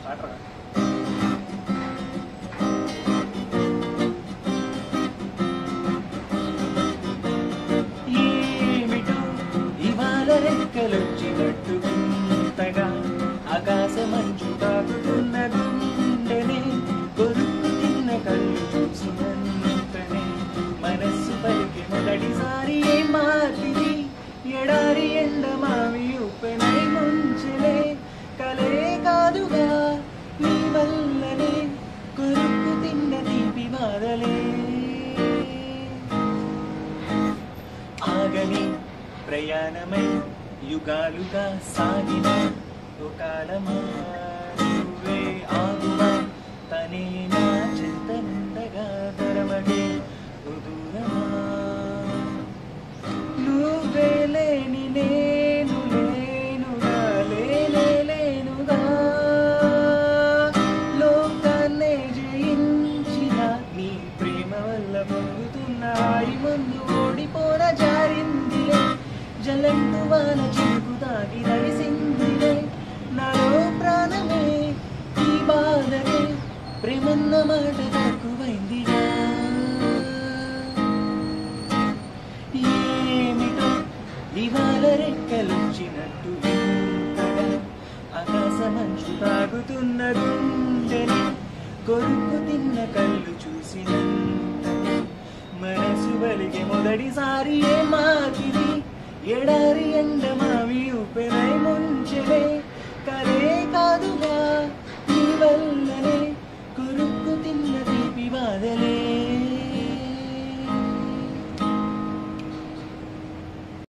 ఏమిటో ఇవాళ రెక్కలొచ్చినట్టు వింతగా ఆకాశమంచు తాకుతున్న గుండెనే కొరుకు తిన్న కళ్ళు చూసినంతనే మనస్సు పలికి మొదటిసారి మార్పిది ఎడారి ఎండ మావి ఉప్పెనై ముంచెలే కలే కాదుగా నీ వల్లనే కొరుకు తిన్న తీపి బాధలే ఆగని ప్రయాణమై యుగాలుగా సాగిన కాలమా నువ్వే ఆగుమా తనే నా చింతనుండగా తరమగే దూరమా నువ్వే లేని నేను లేనుగా లేనుగా లోకాన్నే జయించిన నీ ప్రేమ వల్ల పొందుతున్న హాయి ముందు ఓడిపోన జారిందిలే జలంటు వాన చిరుకు తాగి నడిసిందిలే నాలో ప్రాణమే ఈ బాధనే ప్రేమన్న మాట తక్కువైందిగా ఏమిటో ఇవాళ రెక్కలొచ్చినట్టు వింతగా ఆకాశమంచు తాగుతున్న గుండెని కొరుకు తిన్న కళ్ళు చూసినంతనే మనసు బలిగే మొదటిసారి ఏ మాకిది ఎడారి ఎండ మావి ఉప్పెనై ముంచెలే కలే కాదుగా నీ వల్లనే కొరుకు తిన్న తీపి బాధలే